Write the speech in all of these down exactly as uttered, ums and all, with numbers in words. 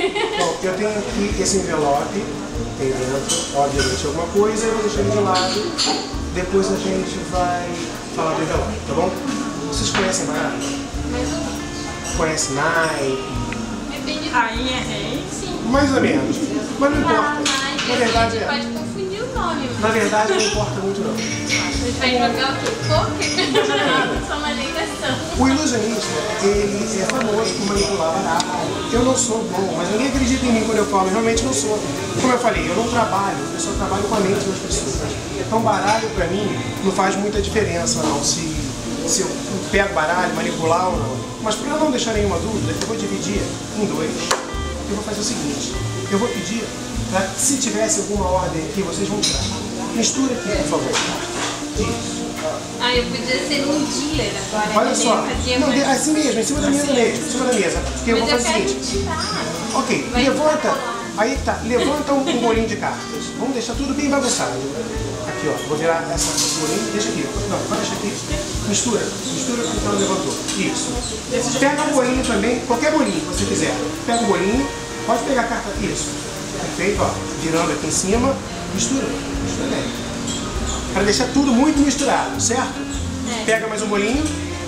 Bom, eu tenho aqui esse envelope, tem dentro, obviamente, alguma coisa, eu vou deixar ele de lado, depois a gente vai falar do envelope, tá bom? Vocês conhecem baralho? Mais ou menos. Conhece naipe? Depende do... Rainha, rei. Sim. Mais ou menos, mas não importa. Ah, mas Na verdade, a gente é. pode confundir o nome. Na verdade, não importa muito não. A gente vai jogar o quê? Poker? Só uma negação. O ilusionista, ele é famoso por manipular baralho. Eu não sou bom, mas ninguém acredita em mim quando eu falo, eu realmente não sou. Como eu falei, eu não trabalho, eu só trabalho com a mente das pessoas. Então baralho pra mim não faz muita diferença não, se, se eu pego baralho, manipular ou não. Mas pra não deixar nenhuma dúvida, eu vou dividir em dois. Eu vou fazer o seguinte, eu vou pedir pra, se tivesse alguma ordem aqui, vocês vão tirar. Mistura aqui, por favor. Isso. Ah, eu podia ser um dealer agora. Olha né? só, Fazia não, mais- assim mesmo, em cima da mesa mesmo, em cima da mesa. Porque eu vou Mas eu fazer o quero seguinte. tirar. Ok, Vai levanta, ficar aí tá, levanta um, um bolinho de cartas. Vamos deixar tudo bem bagunçado. Aqui, ó, vou virar essa bolinha, deixa aqui. Não, vai deixar aqui. Mistura, mistura o que então levantou. Isso. Pega um bolinho também, qualquer bolinho que você quiser. Pega o bolinho, pode pegar a carta, isso. Perfeito, ó, virando aqui em cima, mistura, mistura bem. Para deixar tudo muito misturado, certo? É. Pega mais um bolinho.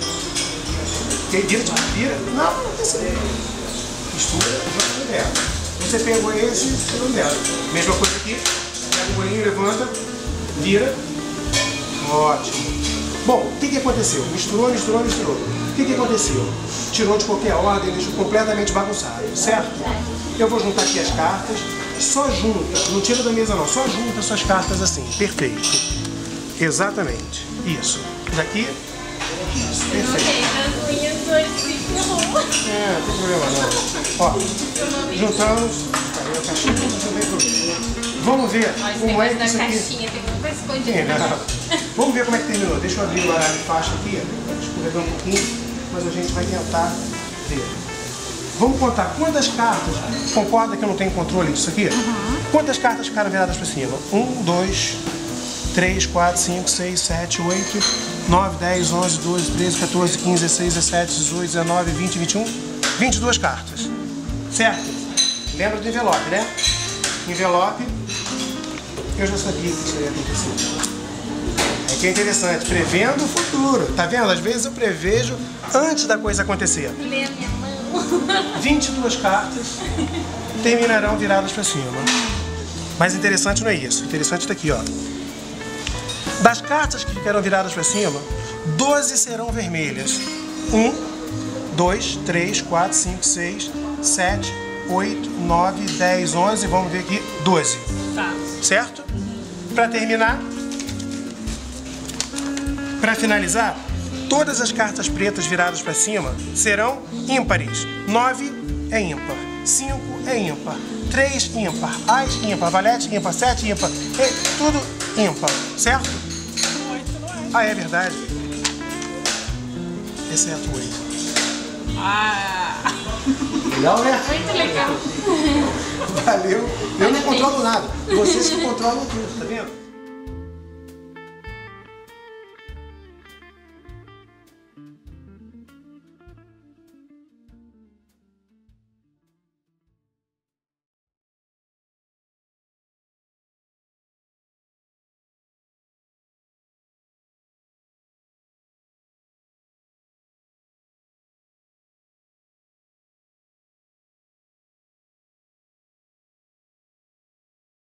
Ok, vira, vira. Não, não tem segredo. Mistura, joga dela. Você pegou esse, tirou dela. Mesma coisa aqui. Pega o bolinho, levanta, vira. Ótimo. Bom, o que, que aconteceu? Misturou, misturou, misturou. O que, que aconteceu? Tirou de qualquer ordem, deixou completamente bagunçado, certo? Eu vou juntar aqui as cartas. Só junta, não tira da mesa não, só junta suas cartas assim. Perfeito. Exatamente. Isso. Daqui. Isso, perfeito. Ok, as minhas hoje se ferrou. É, não tem problema não. Ó, juntamos. Aí a caixinha também pro... Vamos ver Esse como é negócio que da isso aqui... caixinha tem que estar escondido. É, não. Vamos ver como é que terminou. Deixa eu abrir o baralho de faixa aqui. Escorregou um pouquinho, mas a gente vai tentar ver. Vamos contar quantas cartas. Concorda que eu não tenho controle disso aqui? Uhum. Quantas cartas ficaram viradas para cima? Um, dois, três, quatro, cinco, seis, sete, oito, nove, dez, onze, doze, treze, quatorze, quinze, dezesseis, dezessete, dezoito, dezenove, vinte, vinte e um, vinte e duas cartas. Certo? Lembra do envelope, né? Envelope. Eu já sabia que isso ia acontecer. É que é interessante, prevendo o futuro. Tá vendo? Às vezes eu prevejo antes da coisa acontecer. Lê a minha mão. vinte e duas cartas terminarão viradas para cima. Mas interessante não é isso. Interessante está aqui, ó. Das cartas que ficarão viradas para cima, doze serão vermelhas. um, dois, três, quatro, cinco, seis, sete, oito, nove, dez, onze, vamos ver aqui, doze. Tá. Certo? Para terminar, para finalizar, todas as cartas pretas viradas para cima serão ímpares. nove é ímpar, cinco é ímpar, três ímpar, ás ímpar, valete ímpar, sete ímpar, e tudo ímpar, certo? Oito não é. Ah, é verdade. Exceto oito. Ah! Legal, né? Muito legal. Valeu. Eu não controlo nada. Vocês que controlam tudo, tá vendo?